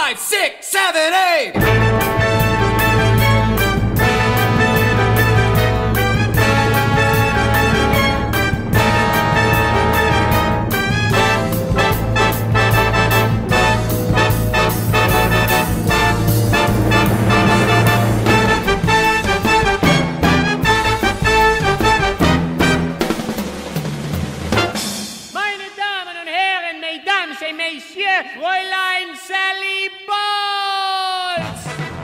5, 6, 7, 8. Fräulein Sally Bowles!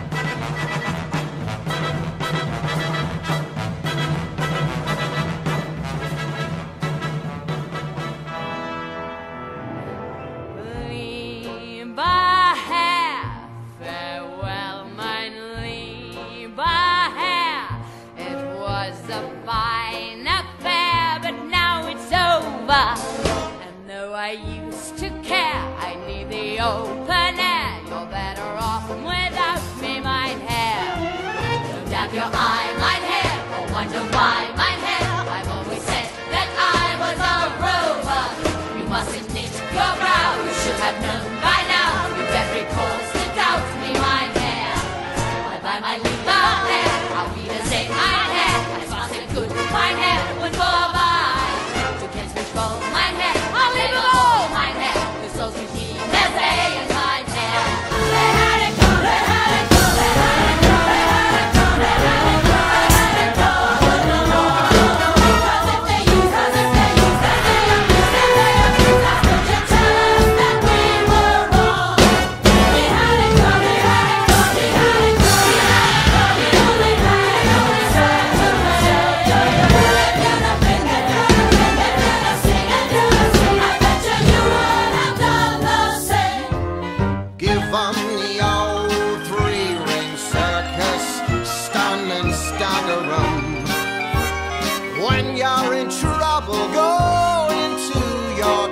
Lieber Herr, farewell, mein lieber Herr. It was a fine affair, but now it's over. And though I used to care, I need the open air. You're better off without me, mein Herr. Don't doubt your eye, mein Herr, or wonder why, mein Herr. I've always said that I was a rover. You mustn't knit your brow, you should have known by now. You've every cause to doubt me, mein Herr. Bye bye, my lieber Herr, auf Wiedersehen, mein Herr. Es war's nicht gut, mein Herr, und vorbei. Du kennst mich wohl, mein Herr, I'll leave it all, mein Herr. Du sollst mich nie mehr sehen, mein Herr. Let it go, let it go, let it go, let it go, let it go, let it go, let it go. Cause if they use us, if they use us, they abuse us, they abuse us. Don't you tell us that we were wrong. We had it go, we had it go, we had it go, we had it go. We only had it, only said to say. If you'd have been there, you'd have been there, you'd have seen it, you'd have seen it. I bet you would have done the same. Give 'em the old three-ring circus, stun and stagger 'em. When you're in trouble, go into your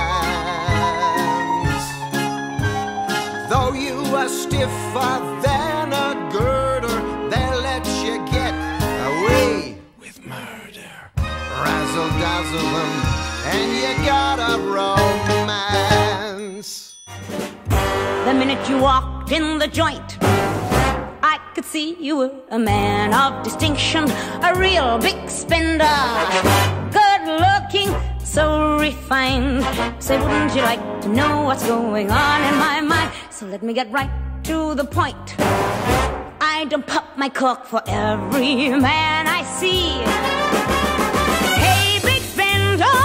dance. Though you are stiffer than a girder, they'll let you get away with murder. Razzle-dazzle 'em, and you got a romance. The minute you walked in the joint, I could see you were a man of distinction, a real big spender, good looking, so refined. Say, wouldn't you like to know what's going on in my mind? So let me get right to the point. I don't pop my cork for every man I see. Hey, big spender.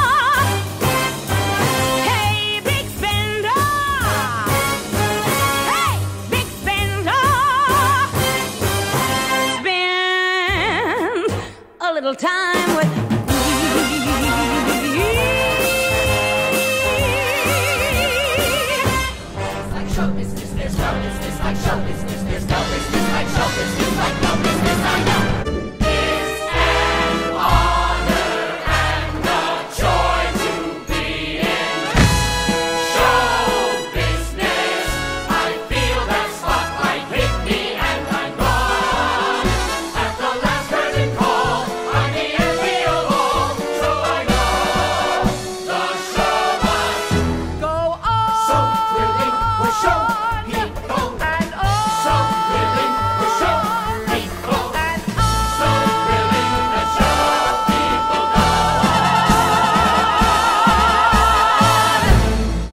Hey, big spender. Hey, big spender. Spend a little time